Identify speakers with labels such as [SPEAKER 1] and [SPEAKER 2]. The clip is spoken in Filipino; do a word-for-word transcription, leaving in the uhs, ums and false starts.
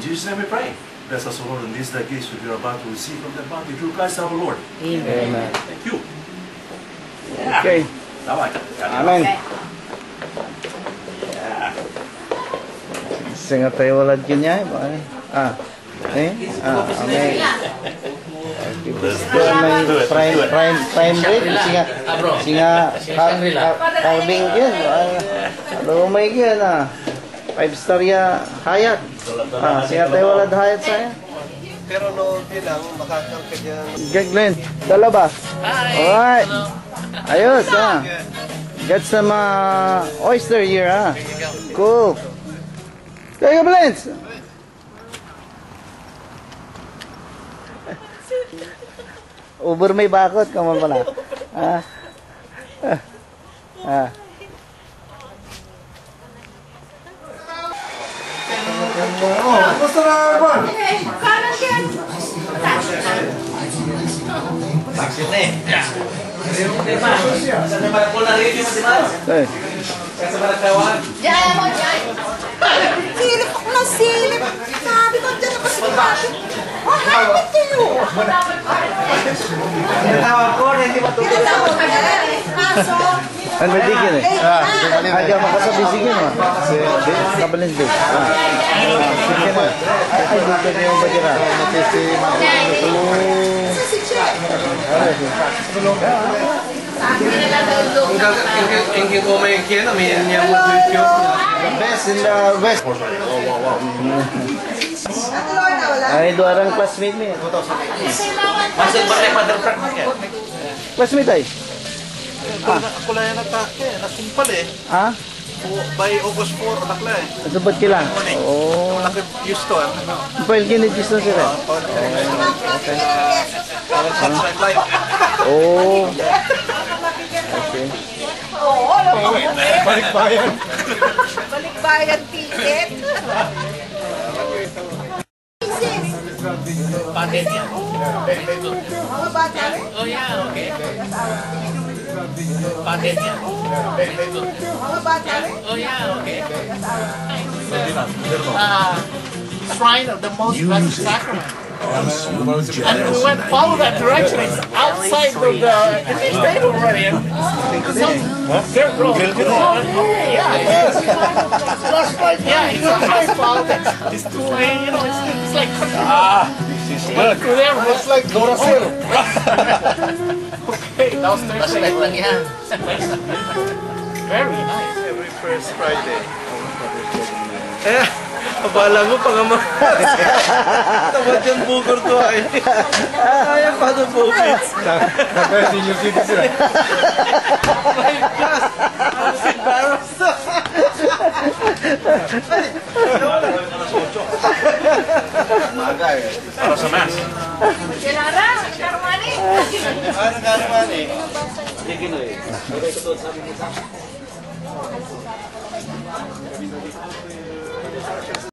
[SPEAKER 1] Jesus' name we pray. Bless us, O Lord, and these the gifts which we are about to receive from that bounty through Christ our Lord.
[SPEAKER 2] Amen.
[SPEAKER 1] Thank you.
[SPEAKER 2] Yeah. Okay.
[SPEAKER 1] Bye-bye.
[SPEAKER 2] Amen. Singa tayo walad kanya eh. Ah. Eh? Ah, okay. Gusto may prime prime prime rate singa singa carving yun. Ano may yun ah. Five star ya hayat. Ah, singa tayo walad hayat saya.
[SPEAKER 3] Pero no bilang makakangka diyan.
[SPEAKER 2] Gaglen, dala ba? Alright. Ayos ah. Get some uh, oyster here ah. Cool. KABALENS! Uber may bakot, kaman pala. Ah. Ah. Ah.
[SPEAKER 3] Oh, gusto na ba?
[SPEAKER 4] Kanan yan.
[SPEAKER 5] Bakit na eh? Saan na parang pula rin yung matimas?
[SPEAKER 2] Eh.
[SPEAKER 5] Kasi parang kawan.
[SPEAKER 4] Diyan mo, diyan. Silip ako ng silip. Sabi ko, diyan ako sa kapit. Oh, hapit kayo.
[SPEAKER 5] Tinatawag ko na hindi matulog.
[SPEAKER 4] Tinatawag ka na rin eh. Kaso.
[SPEAKER 2] Ano ba digin eh? Ah, hindi ako makasabisigin mo. KABALENS Day. Ah. Sige na. Ay, dito niyo yung badira. Matisi, matisi.
[SPEAKER 4] Si Che.
[SPEAKER 3] Ingin ko may kaya may niya mo YouTube.
[SPEAKER 2] The best in the West.
[SPEAKER 1] Oh, wow, wow.
[SPEAKER 4] Ano Lord na wala?
[SPEAKER 2] Ay, doarang classmate mo eh.
[SPEAKER 5] Masuk balik pada prak ya.
[SPEAKER 2] Classmate ay?
[SPEAKER 3] Ako lang yung natake, nasumpal eh.
[SPEAKER 2] Ha?
[SPEAKER 3] By August four, anak lang eh.
[SPEAKER 2] Nasabot kila? Oo.
[SPEAKER 3] Malaki used to eh.
[SPEAKER 2] Pahil ginigis na sila?
[SPEAKER 3] Live.
[SPEAKER 2] Oo. Okay.
[SPEAKER 4] Oo, alam mo.
[SPEAKER 3] Balikbayan.
[SPEAKER 4] Balikbayan ticket.
[SPEAKER 5] Paten ya.
[SPEAKER 4] Mga bata rin.
[SPEAKER 5] Oh yeah, okay. Paten ya.
[SPEAKER 4] Mga bata rin.
[SPEAKER 5] Oh yeah, okay. Uh, shrine of the most blessed sacrament. And we went follow that direction. It's outside of the. It's in state already. Dirt road. Yeah, it is. Yeah, it's not my fault. It's too late. You know, it's, it's like. Ah, it's through there. It's like Doracil. Okay, that was thirteen. Very nice.
[SPEAKER 3] Every first Friday. Eh, abala mo pa nga mga. Tamad yung bukor ko ay. Kaya pa ito bukit. Kaya senior citizen. My gosh, I was embarrassed.
[SPEAKER 1] Para sa mass.
[SPEAKER 4] Sinara, nagkarumani.
[SPEAKER 3] Ah, nagkarumani.
[SPEAKER 5] Hindi ginoy. Ano ito doon sabi mo sa